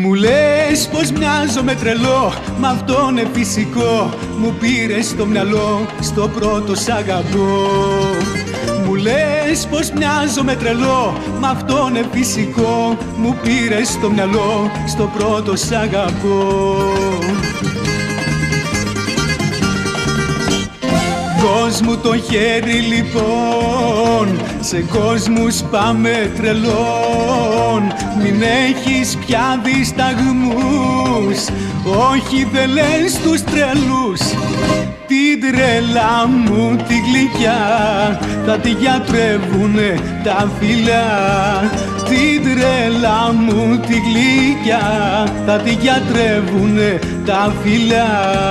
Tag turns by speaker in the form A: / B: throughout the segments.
A: Μου λες πως μοιάζομαι τρελό, μ' αυτό είναι φυσικό. Μου πήρες στο μυαλό, στο πρώτο σ' αγαπώ. Μου λες πως μοιάζομαι τρελό, μ' αυτό είναι φυσικό. Μου πήρες στο μυαλό, στο πρώτο σ' αγαπώ. Κόσμου το χέρι λοιπόν, σε κόσμους πάμε τρελών. Μην έχεις πια δισταγμούς, όχι δεν λες τους τρελούς. Την τρέλα μου τη γλυκιά θα τη γιατρεύουνε τα φιλιά. Την τρέλα μου τη γλυκιά θα τη γιατρεύουνε τα φιλιά.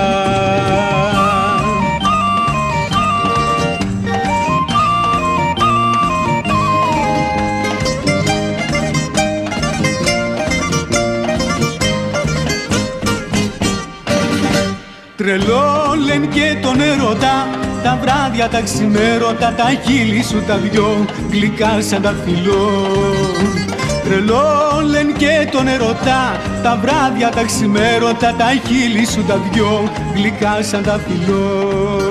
A: Τρελό λένε και τον ερωτά, τα βράδια τα ξημέρωτα, τα χείλη σου τα δυο γλυκά σαν τα φιλό. Τρελό λένε και τον ερωτά, τα βράδια τα ξημέρωτα, τα χείλη σου τα δυο γλυκά σαν τα φιλό.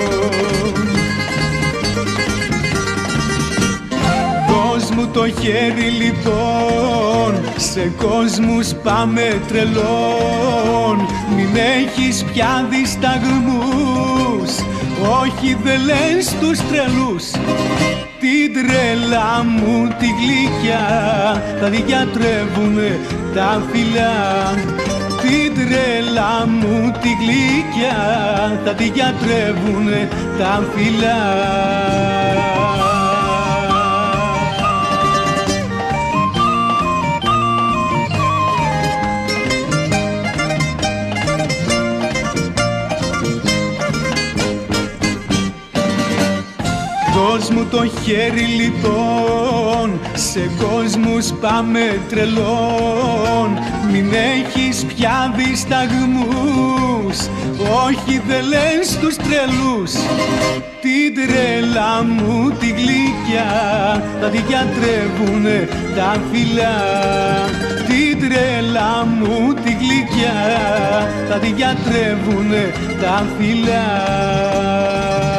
A: Κόσμου το χέρι λοιπόν, σε κόσμους πάμε τρελών. Μην έχεις πια δισταγμούς, όχι δεν λες τους τρελούς. Την τρέλα μου τη γλυκιά θα τη γιατρεύουνε τα φιλιά. Την τρέλα μου τη γλυκιά θα τη γιατρεύουνε τα φιλιά. Κόσμου το χέρι λοιπόν, σε κόσμους πάμε τρελών. Μην έχεις πια δισταγμούς, όχι δεν λες τους τρελούς. Την τρέλα μου τη γλυκιά θα τη γιατρεύουνε τα φιλιά. Την τρέλα μου τη γλυκιά θα τη γιατρεύουνε τα φιλιά.